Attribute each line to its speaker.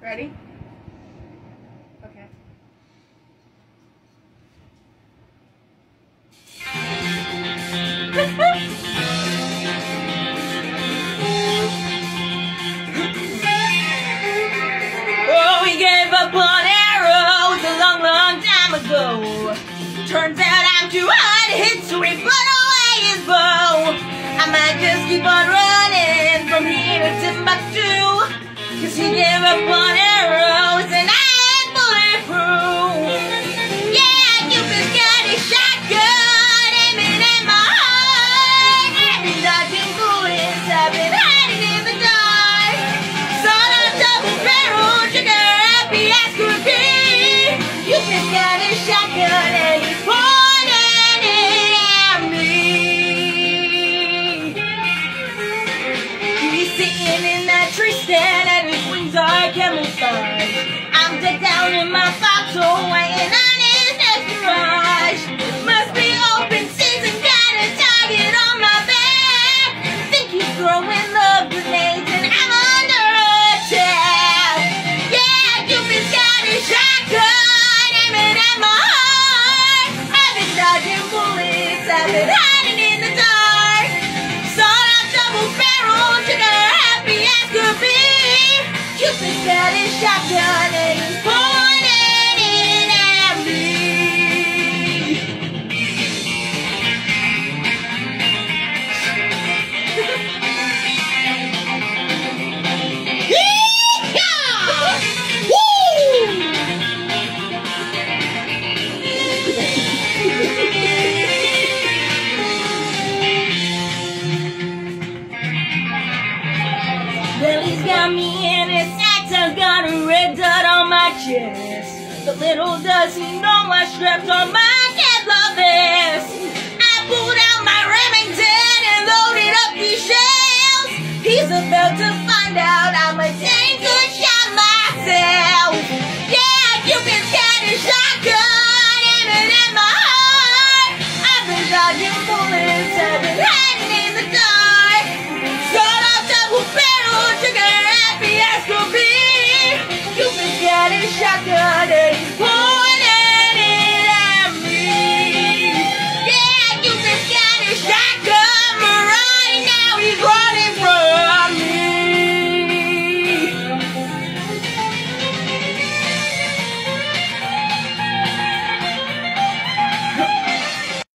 Speaker 1: Ready? Okay.
Speaker 2: Oh, we gave up on arrows a long, long time ago. Turns out I'm too hard to hit, so we put away his bow. I might just keep on running from here to Timbuktu, 'cause he gave up on arrows and I ain't bulletproof. Yeah, Cupid's got his shotgun aiming at my heart. I've been dodging bullets, I've been hiding in the dark. Son of double barrel, trigger happy as could be. Cupid's got his shotgun and he's pointing it at me. He's sitting in that tree stand and his wings are camouflage. I'm decked down in my foxhole, waiting on his next mirage. Must be open season, got a target on my back. Think he's throwing love grenades and I'm under attack. Yeah, Cupid's got his shotgun aiming at my heart. I've been dodging bullets, I've been hiding in the dark. Saw that double barrel, trigger happy as could be. Cupid's got his shotgun and he's pointing it at me. Yee-haw! Woo! Well, he's got me in his sights, I've got a red dot on my chest. But little does he know I strapped on my Kevlar vest. I pulled out my Remington and loaded up these shells. He's about to find out I'm a dang good shot myself. Yeah, Cupid's got his shotgun.